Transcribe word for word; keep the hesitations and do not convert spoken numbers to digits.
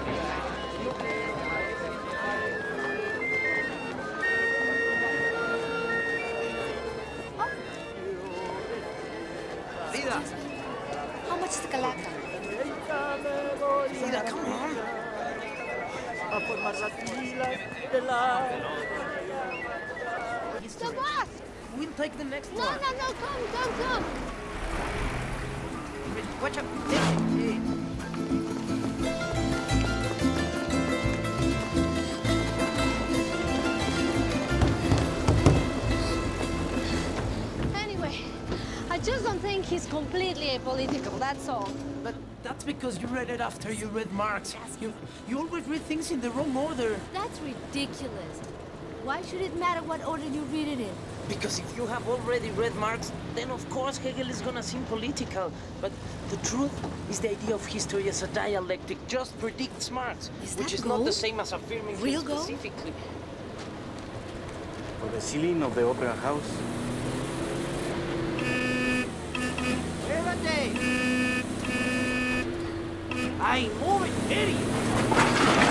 Frida! How much is the calata? Frida, come on! It's the boss! We'll take the next No, one. no, no, come, come, come! Watch out! Hey, hey. Anyway, I just don't think he's completely apolitical, that's all. But that's because you read it after you read Marx. You, you always read things in the wrong order. That's ridiculous. Why should it matter what order you read it in? Because if you have already read Marx, then of course Hegel is gonna seem political. But the truth is the idea of history as a dialectic just predicts Marx, Is which that is gold? not the same as affirming Real him gold? specifically. For the ceiling of the opera house. Espérate! ¡Ay, move it, idiot!